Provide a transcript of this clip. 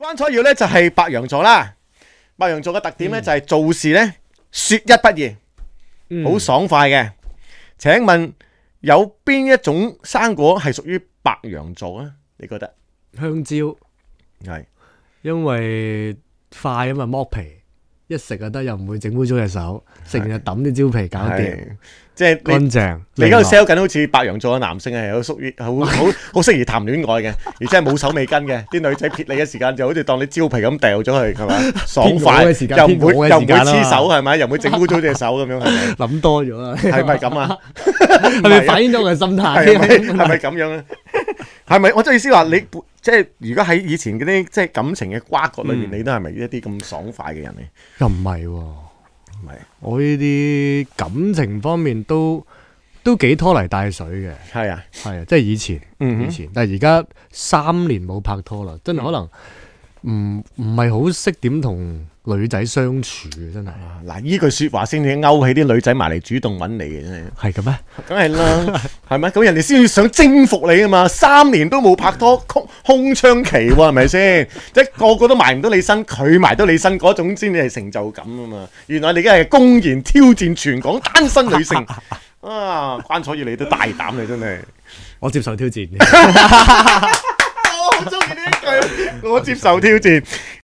關楚耀咧就係白羊座啦，白羊座嘅特點咧就係做事咧說一不二，好爽快嘅。請問有邊一種生果係屬於白羊座啊？你覺得？ 香蕉係因為快啊嘛，剝皮一食就得，又唔會整污糟隻手，食完就抌啲蕉皮搞掂， 即係乾淨。 你而家 sell 緊好似白羊座嘅男性係好屬於好適宜談戀愛嘅，而且係冇手尾跟嘅。啲女仔撇你嘅時間就好似當你蕉皮咁掉咗去，係咪？爽快又唔會黐手，係咪？又唔會整污糟隻手咁樣，係咪？ 諗多咗啦， 係咪咁啊？ 係咪反映到我嘅心態？ 係咪咁樣咧？係咪？我即係意思話你即係如果喺以前嗰啲即係感情嘅瓜葛裏面，你都係咪一啲咁爽快嘅人咧？ 又唔係喎， 唔係我呢啲感情方面都幾拖泥帶水嘅。 係啊， 係啊，即係以前，但係而家3年冇拍拖啦，真係可能唔係好識點同女仔相處嘅，真係。 嗱，呢句說話先至勾起啲女仔埋嚟主動揾你嘅，真係。 係嘅咩？ 梗係啦，係咪？咁人哋先要想征服你啊嘛，3年都冇拍拖，空窗期喎，係咪先？即係個個都埋唔到你身，佢埋到你身嗰種先至係成就感啊嘛。原來你而家係公然挑戰全港單身女性啊！關楚耀你都大膽，你真係。 我接受挑戰。 我好中意呢一句，我接受挑戰。